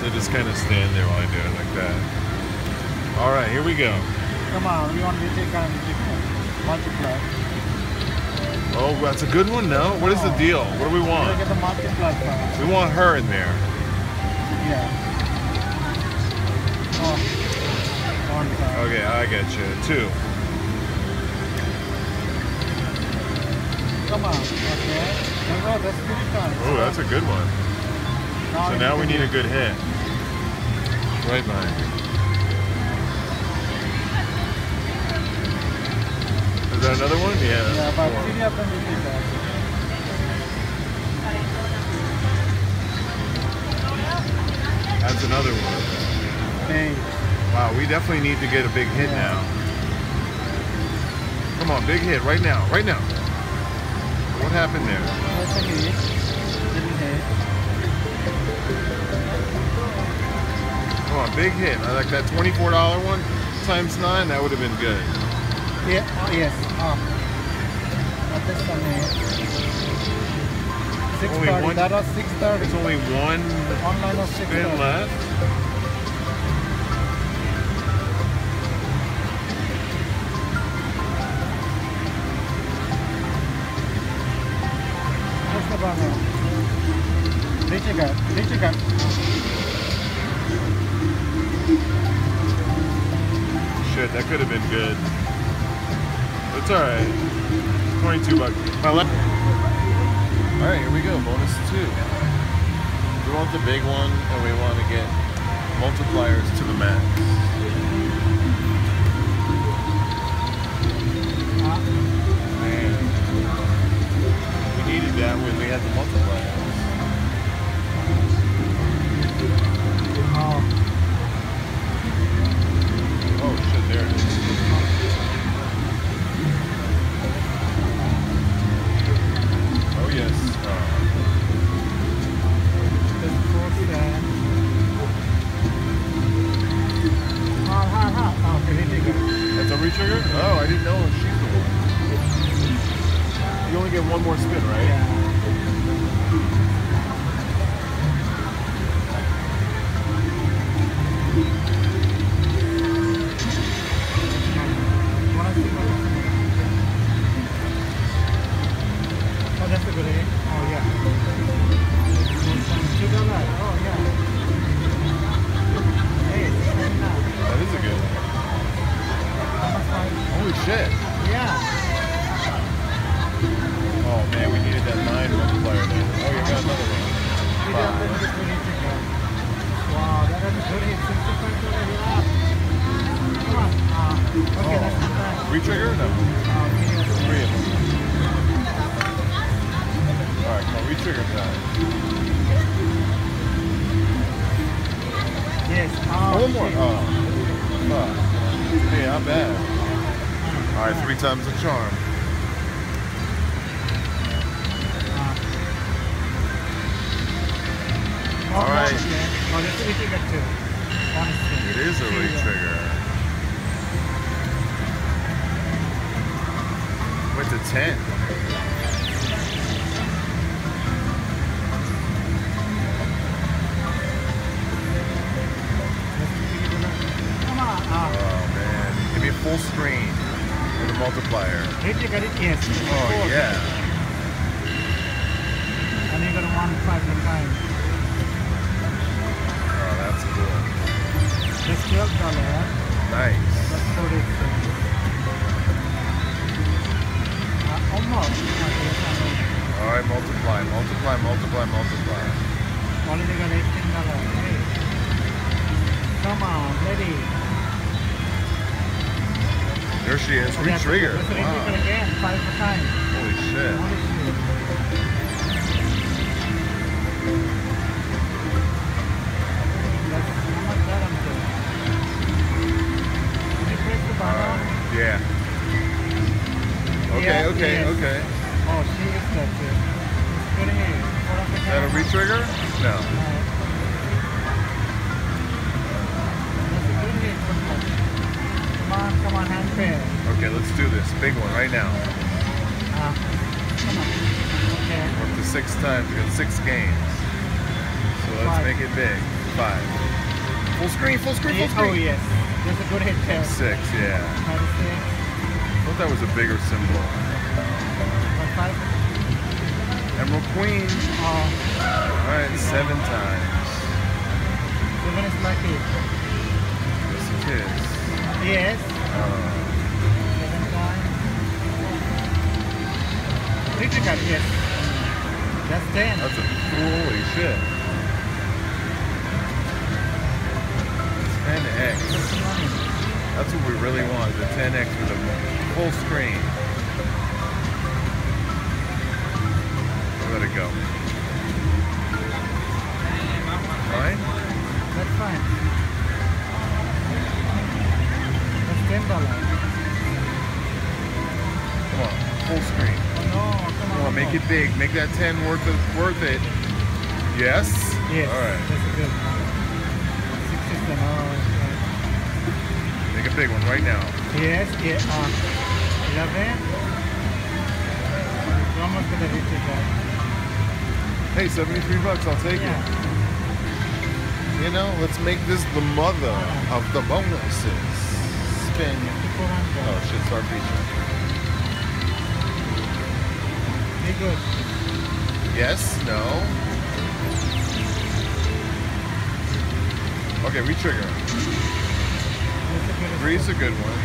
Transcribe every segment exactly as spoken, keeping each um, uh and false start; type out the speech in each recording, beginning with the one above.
So just kind of stand there while I do it like that. All right, here we go. Come on, we want to take on multiply. Oh, that's a good one, no? What is the deal? What do we want? Get the multiply first. We want her in there. Yeah. Oh. One time. Okay, I get you. Two. Come on. Okay. Oh, that's good time. Oh, that's a good one. Now So now we need a good hit. Right behind you. Is that another one? Yeah. Yeah, but three of them will be that. That's another one. Hey. Wow, we definitely need to get a big hit Yeah. now. Come on, big hit right now, right now. What happened there? That's a hit. Little hit. Come on, big hit. I like that twenty-four dollar one times nine. That would have been good. Yeah. Oh, yes. Oh. That is the hit. six Only thirty. one- That was six thirty. There's only one Online was six spin thirty. left. What's the banner? Reaching up. Reaching up. Shit, that could have been good. It's alright. twenty-two bucks. My left. Alright, here we go. Bonus two. We want the big one and we want to get multipliers to the max. Man. We needed that when we had the multipliers. Oh. Oh shit, there it is. Oh yes. Uh, That's four stand. Hard, hard, hard. Oh, okay, reaching up. that's a retrigger? Oh, I didn't know she's the one. You only get one more spin, right? Yeah. Wanna see what- Oh, that's a good hit. Oh, yeah. Two dollars. Oh, yeah. Hey, seven now. That is a good one. How much time? Holy shit. Yeah. Oh man, we needed that nine multiplier there. Oh, you got another one. We got them Five. just reaching up. Wow, that was a good hit. sixty-five dollars. Yeah. Come on. Ah, okay, Oh. that's not bad. Retrigger? No. Oh, okay, that's Three of them. Alright, come on, retrigger time. Yes. Oh, Oh, one more. shit. Oh. Fuck. Hey, not bad. Alright, three times the charm. Oh, All right. Oh, that's a reaching up too. Honestly. It is a retrigger. Went to ten. Come on. Ah. Oh man. Give me a full screen with a multiplier. Reaching up, yes. Oh Four. yeah. And you're gonna one five the time. Oh, that's cool. That's twelve dollars. Nice. That's forty cents. Uh, almost. Okay, so All right, multiply, multiply, multiply, multiply. only they got eighteen dollars. Hey. Come on, ready. There she is. Okay, Retrigger. Let's retrigger Wow. again. Five the time. Holy shit. Holy shit. That's how much that I'm doing. Did you press the All button? right. Yeah. Okay, Yeah, okay, yes. okay. Oh, she is that too. It's good here. What of the Is that a time? retrigger? No. Alright. That's a good hit. Come on, come on, hand pair. Okay, let's do this. Big one right now. Ah, come on. Okay. We're up to six times. We got six games. So let's Five. make it big. seventy-five. Full screen, full screen, full Yeah, screen. oh yes, there's a good hit there. Six, yeah. ninety-six. I thought that was a bigger symbol. One five. Emerald Queen. Oh, Alright, seven times. seven is lucky. Yes, it is. Yes, Uh, seven times. Three trigger, yes. That's ten. that's a holy shit. ten X. That's the money. That's what we really want, the ten X with a full screen. Let it go. Fine? That's fine. That's ten dollars. Come on, full screen. Oh no, come on. Come on, make it big. Make that ten worth it. Worth it. Yes? Yes, All right. that's a good one. Six system, oh, Make a big one right now. okay. Yes, yeah, uh, eleven. We're almost gonna reach it, guys. Hey, seventy-three bucks. I'll take Yeah. it. You know, let's make this the mother of the bonuses. Spin. fifty-four hundred. Oh, shit, start feature. Be good. Yes? No? Okay, we trigger. That's a good Three's a good one.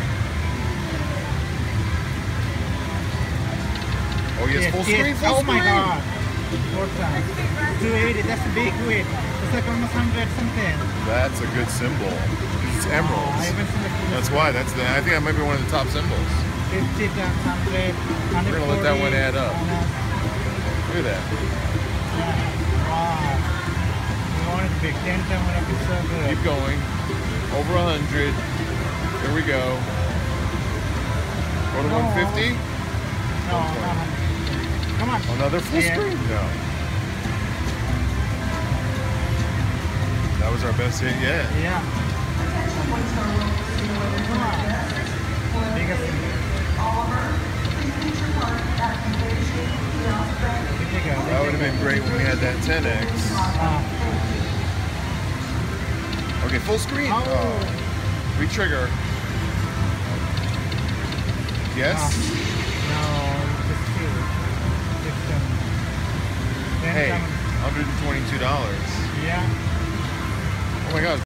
Oh, yes, Yes, full yes. screen, full Oh my screen. god. Four times. two eighty, that's a big weight. It's like almost one hundred something. That's a good symbol. It's Oh, I emeralds. haven't seen the full That's why. That's the. I think that might be one of the top symbols. fifty times one hundred. We're gonna let that one add up. Yeah. Look at that. Wow. You want it big. ten times one hundred, so good. Keep going. Over a hundred. Here we go. Go to No. one fifty. No, no, no. Come on. Another full Yeah. screen. No. That was our best hit yet. Yeah. Come on. Biggest thing. That would have been great when we had that ten X. Uh, Okay, full screen. Oh. Oh. We trigger. Yes. no, just two. System. Ten Hey, times- one hundred twenty-two dollars. Yeah. Oh my God.